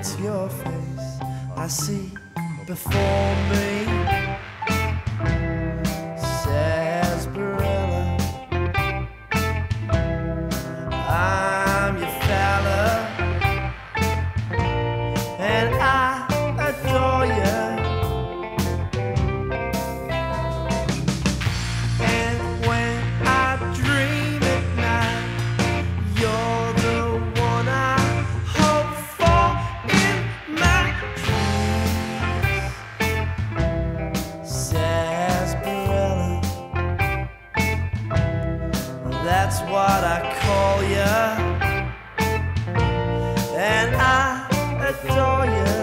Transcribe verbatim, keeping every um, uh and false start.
it's your face I see before me. Sarsparilla, I'm your fella, and I adore you. And when I dream at night, you're the one I hope for in my dreams. Sarsparilla, that's what I call you, and I adore you.